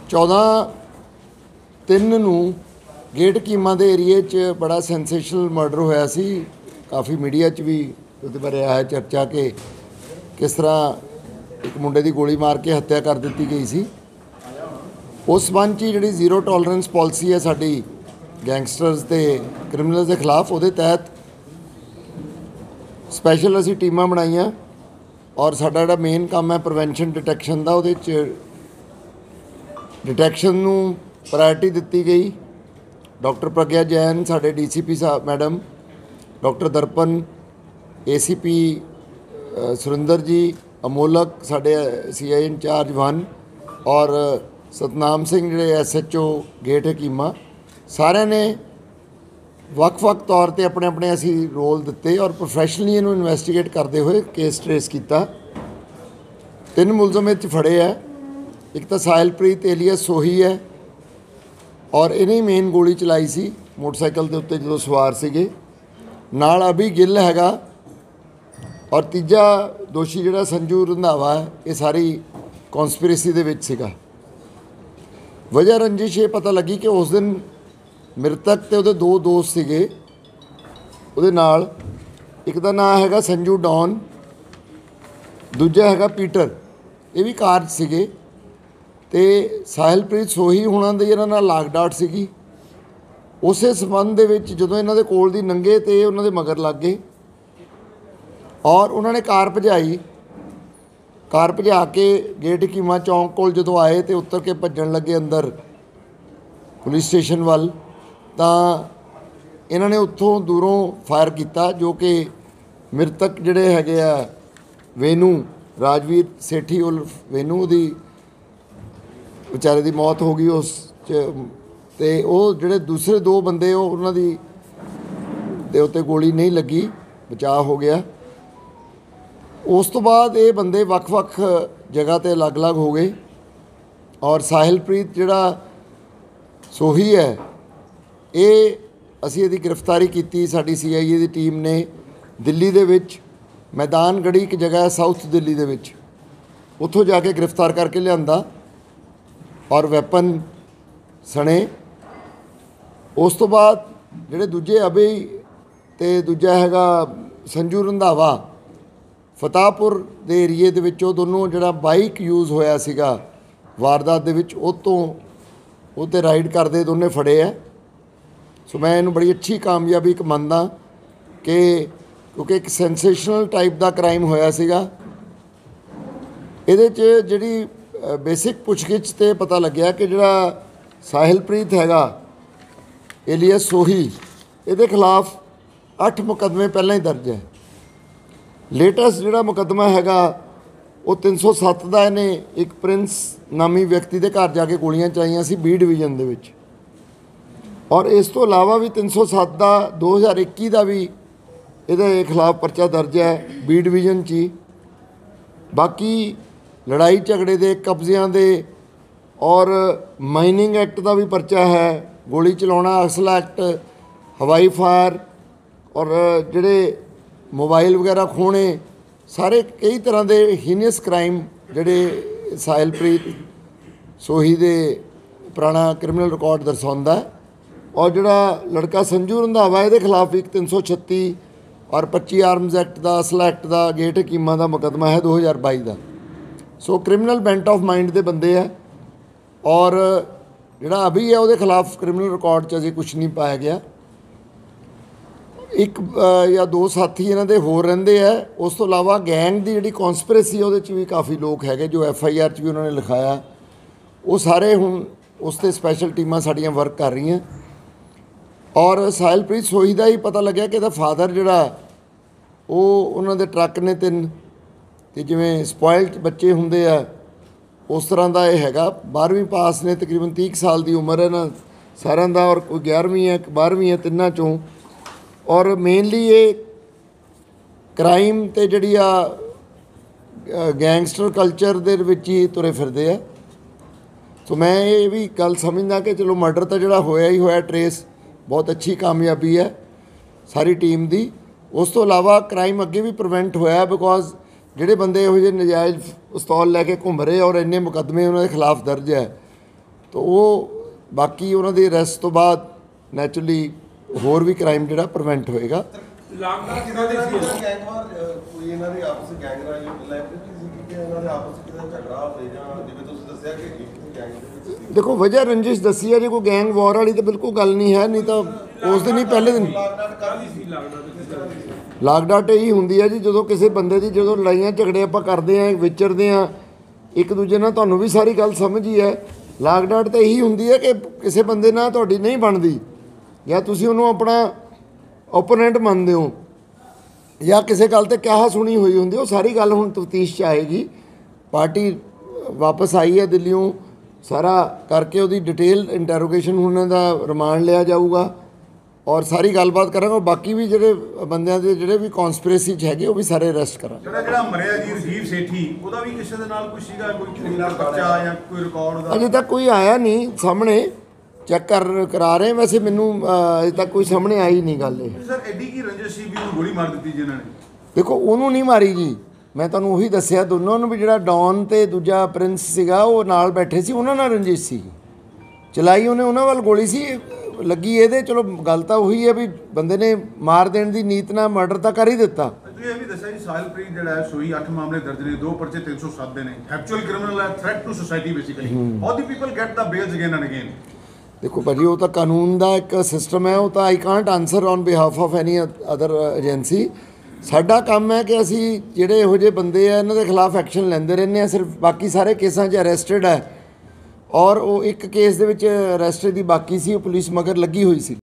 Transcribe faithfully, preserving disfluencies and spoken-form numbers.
चौदह तीन नूं गेट कीमा के एरिए च बड़ा सेंसेशनल मर्डर होया सी। काफ़ी मीडिया च भी उसदे बारे आया चर्चा कि किस तरह एक मुंडे की गोली मार के हत्या कर दी गई सी। उस संबंध च जिहड़ी जीरो टॉलरेंस पॉलिसी है साडी गैंगस्टर्स ते क्रिमिनल्स के खिलाफ, उहदे तहत स्पैशल असीं टीमां बनाईयां और साडा जिहड़ा मेन काम है प्रिवेंशन डिटैक्शन का, उहदे च डिटैक्शन नूं प्रायोरिटी दित्ती गई। डॉक्टर प्रज्ञा जैन साडे डी सी पी साहब madam, doctor Darpan A C P Surinder जी, अमोलक साडे सी आई इंचार्ज वन और सतनाम सिंह जिहड़े S H O gate Hakima, सारे ने ਵੱਖ-ਵੱਖ तौर पर अपने अपने असी रोल दिते और प्रोफैशनली इनू इन्वैस्टिगेट करते हुए केस ट्रेस किया। तीन मुलजम इस फड़े है। एक तो साहिलप्रीत एलियस सोही है और इन्हें मेन गोली चलाई सी मोटरसाइकिल के उत्ते जो सवार सीगे। नाल अभी गिल हैगा और तीजा दोषी जिहड़ा संजू रंधावा है, ये सारी कॉन्सपिरेसी दे विच सीगा। वजह रंजिश ये पता लगी कि उस दिन मृतक ते उहदे दो दोस्त सीगे उहदे नाल। एक दा नाम हैगा संजू डॉन, दूजा हैगा पीटर, ये भी कार च सीगे। ते साहिलप्रीत सोही हुणां दी इन्हां नाल लाग डाट सीगी। उसे संबंध दे विच जदों इन्हां दे कोल दी लंघे ते उन्हां दे मगर लग गए और उन्होंने कार भजाई। कार भजा के गेट हकीमा चौंक कोल जदों आए तो उतर के भजन लगे अंदर पुलिस स्टेशन वाल, तां इन्हां ने उत्थों दूरों फायर किया, जो कि मृतक जिहड़े हैगे आ वेनू राजवीर सेठी उर्फ वेनू दी बेचारे की मौत हो गई उस ते वो जिहड़े दूसरे दो बंदे उन्हां दी दे उत्ते गोली नहीं लगी, बचाव हो गया। उस तो बाद ये बंदे वक्-वक् जगह ते अलग अलग हो गए और साहिलप्रीत जिहड़ा सोही है, ये असी इहदी गिरफ्तारी की साडी सी आई ए दी टीम ने दिल्ली दे विच मैदान गढ़ी एक जगह है साउथ दिल्ली दे विच, उत्थों जाके गिरफ्तार करके लिआंदा और वैपन सने। उस तो बाद जिहड़े दूजे अभी ते दूजा हैगा संजू रंधावा, फताहपुर दे एरिए दे विच दोनों जिहड़ा बाइक यूज़ होया सीगा वारदात दे विच, उत्तों उत्ते राइड करते दोनों फड़े है। सो मैं इन्हूं बड़ी अच्छी कामयाबी एक मनदा कि क्योंकि एक सेंसेशनल टाइप का क्राइम होया सीगा। इहदे च जिहड़ी बेसिक पुछगिछ ते पता लग्या कि जिहड़ा साहिलप्रीत हैगा एलियस सोही, इहदे खिलाफ अठ मुकदमे पहले ही दर्ज है। लेटेस्ट जिहड़ा मुकदमा हैगा वो तीन सौ सत्त का, इन्हें एक प्रिंस नामी व्यक्ति के घर जाके गोलियां चलाइयां सी बी डिवीजन दे विच, और इस तो इलावा भी तीन सौ सत्त का दो हज़ार इक्की का भी इहदे खिलाफ परचा दर्ज है बी डिवीजन ची। बाकी लड़ाई झगड़े दे, कब्जियां दे और माइनिंग एक्ट का भी परचा है, गोली चलाउणा असला एक्ट, हवाई फायर और जिहड़े मोबाइल वगैरह खोने, सारे कई तरह के हीनियस क्राइम जिहड़े साहिलप्रीत सोही दे पुराना क्रिमिनल रिकॉर्ड दर्शाउंदा है। और जिहड़ा लड़का संजू रंधावा, इहदे खिलाफ एक तीन सौ छत्ती और पच्ची आर्म्स एक्ट का, असला एक्ट का, गेट हकीमा का मुकदमा है दो हज़ार बाई का। So criminal bent of mind के बंदे है और जिहड़ा अभी है उहदे खिलाफ क्रिमिनल रिकॉर्ड च अजे कुछ नहीं पाया गया। एक या दो साथी इन्हां दे होर रहिंदे है। उस तो इलावा गैंग की जिहड़ी कॉन्सपिरेसी उहदे च भी काफ़ी लोग हैगे जो एफ आई आर च भी उन्होंने लिखाया। वो सारे हुण उस ते स्पैशल टीमां साड़ियां वर्क कर रही हैं। और साहिलप्रीत सोही का ही पता लग्या कि इहदा फादर जिहड़ा वो उन्हां दे ट्रक ने तीन ते जिवें स्पॉइल्ड बच्चे हुंदे आ उस तरह का यह हैगा। बारहवीं पास ने, तकरीबन तीह साल की उम्र है ना सारिਆਂ ਦਾ, और कोई ग्यारहवीं है बारहवीं है, तिन्नां चों। और मेनली ये क्राइम तो जी आ गैंगस्टर कल्चर दे विच ही तुरे फिरदे है। सो मैं ये भी गल समझदा कि चलो मर्डर तो जोड़ा होया ही होया ट्रेस, बहुत अच्छी कामयाबी है सारी टीम की। उस तो इलावा क्राइम अगे भी प्रिवेंट होया, बिकॉज ਜਿਹੜੇ ਬੰਦੇ ਇਹੋ ਜਿਹੇ ਨਜਾਇਜ਼ ਪਿਸਤੌਲ ਲੈ ਕੇ ਘੁੰਮ ਰਹੇ ਔਰ ਇੰਨੇ ਮੁਕੱਦਮੇ ਉਹਨਾਂ ਦੇ ਖਿਲਾਫ ਦਰਜ ਹੈ, तो वो बाकी उन्होंने अरैसट तो बाद नैचुरली होर भी क्राइम जिहड़ा प्रिवेंट होएगा। देखो वजह रंजिश दसी है, जो कोई गैंग वॉर वाली तो बिल्कुल गल नहीं है, नहीं तो उस दिन ही पहले दिन लाकडाट यही होंगी है जी, जो किसी बंदे की जो लड़ाइयाँ झगड़े आप करते हैं विचरते हैं एक दूजे नाल, तुहानूं भी सारी गल समझ ही है। लाकडाट तो यही होंगी है कि किसी बंदे नाल तुहाडी नहीं बनती या तुसीं उहनूं अपना ओपोनेंट मानते हो या किसी गल ते क्या सुनी हुई होंगी, वो सारी गल हुण तफ्तीश च आएगी। पार्टी वापस आई है दिल्लियों, सारा करके उहदी डिटेल इंटैरोगेशन उन्हां दा रिमांड लिया जाऊगा और सारी गलबात करांगे। बाकी भी ਜਿਹੜੇ ਬੰਦਿਆਂ ਦੇ ਜਿਹੜੇ ਵੀ ਕਨਸਪੀਰੇਸੀ 'ਚ ਹੈਗੇ ਉਹ ਵੀ ਸਾਰੇ ਅਰੈਸਟ ਕਰਾਂਗੇ। ਜਿਹੜਾ ਜਿਹੜਾ ਮਰਿਆ ਜੀ ਰਜੀਵ ਸੇਠੀ, ਉਹਦਾ ਵੀ ਕਿਸੇ ਦੇ ਨਾਲ ਕੋਈ ਸੀਗਾ, ਕੋਈ ਕ੍ਰਿਮੀਨਲ ਪਰਚਾ ਜਾਂ ਕੋਈ ਰਿਕਾਰਡ ਦਾ? ਅਜੇ ਤੱਕ ਕੋਈ ਆਇਆ ਨਹੀਂ ਸਾਹਮਣੇ, ਚੈੱਕ ਕਰ ਕਰਾ ਰਹੇ ਵੈਸੇ, ਮੈਨੂੰ ਅਜੇ ਤੱਕ ਕੋਈ ਸਾਹਮਣੇ ਆਈ ਨਹੀਂ ਗੱਲ ਇਹ। ਸਰ ਐਡੀ ਕੀ ਰੰਜਿਸ਼ ਸੀ ਵੀ ਉਹਨੂੰ ਗੋਲੀ ਮਾਰ ਦਿੱਤੀ ਜੀ ਇਹਨਾਂ ਨੇ? ਦੇਖੋ ਉਹਨੂੰ ਨਹੀਂ ਮਾਰੀ ਜੀ, ਮੈਂ ਤੁਹਾਨੂੰ ਉਹੀ ਦੱਸਿਆ ਦੋਨੋਂ ਨੂੰ ਵੀ ਜਿਹੜਾ ਡੌਨ ਤੇ ਦੂਜਾ ਪ੍ਰਿੰਸ ਸੀਗਾ ਉਹ ਨਾਲ ਬੈਠੇ ਸੀ, ਉਹਨਾਂ ਨਾਲ ਰੰਜਿਸ਼ ਸੀ, ਚਲਾਈ ਉਹਨੇ ਉਹਨਾਂ ਵੱਲ ਗੋਲੀ ਸੀ ਲੱਗੀ ਇਹਦੇ। ਚਲੋ ਗੱਲ ਤਾਂ ਉਹੀ ਹੈ ਵੀ ਬੰਦੇ ਨੇ ਮਾਰ ਦੇਣ ਦੀ ਨੀਤ ਨਾਲ ਮਰਡਰ ਤਾਂ ਕਰ ਹੀ ਦਿੱਤਾ। ਤੁਸੀਂ ਇਹ ਵੀ ਦੱਸਿਆ ਜੀ ਸਾਹਿਲਪ੍ਰੀਤ ਜਿਹੜਾ ਹੈ ਸੋਈ ਅੱਠ ਮਾਮਲੇ ਦਰਜ ਨੇ, ਦੋ ਪਰਚੇ ਤਿੰਨ ਸੌ ਸੱਤ ਦੇ ਨੇ, ਐਕਚੁਅਲ ਕ੍ਰਿਮੀਨਲ ਹੈ, threat to society basically. How the people get the bails again and again? ਦੇਖੋ ਭਾਜੀ ਉਹ ਤਾਂ ਕਾਨੂੰਨ ਦਾ ਇੱਕ ਸਿਸਟਮ ਹੈ, ਉਹ ਤਾਂ I can't answer on behalf of any other agency. ਸਾਡਾ ਕੰਮ ਹੈ ਕਿ ਅਸੀਂ ਜਿਹੜੇ ਇਹੋ ਜਿਹੇ ਬੰਦੇ ਆ ਇਹਨਾਂ ਦੇ ਖਿਲਾਫ ਐਕਸ਼ਨ ਲੈਂਦੇ ਰਹਿੰਦੇ ਹਾਂ ਸਿਰਫ। ਬਾਕੀ ਸਾਰੇ ਕੇਸਾਂ 'ਚ ਅਰੈਸਟਡ ਹੈ ਔਰ ਉਹ ਇੱਕ ਕੇਸ ਦੇ ਵਿੱਚ ਅਰੈਸਟ ਦੀ ਬਾਕੀ ਸੀ, ਉਹ ਪੁਲਿਸ ਮਗਰ ਲੱਗੀ ਹੋਈ ਸੀ।